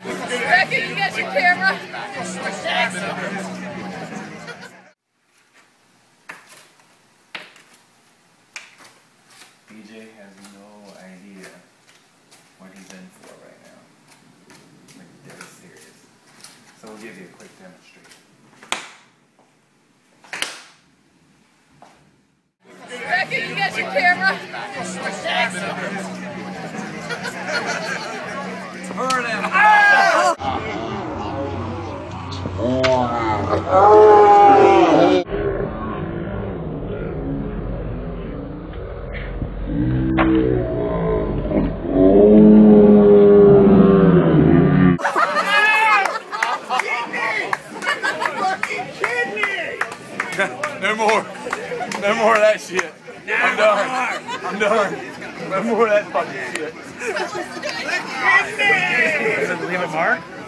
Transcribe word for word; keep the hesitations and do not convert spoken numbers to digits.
Becky, you got your camera? B J has no idea what he's in for right now. Like, dead serious. So we'll give you a quick demonstration. Becky, you got your camera? Burn him! No more. No more of that shit. I'm done. I'm done. No more of that fucking shit. Does it leave a mark?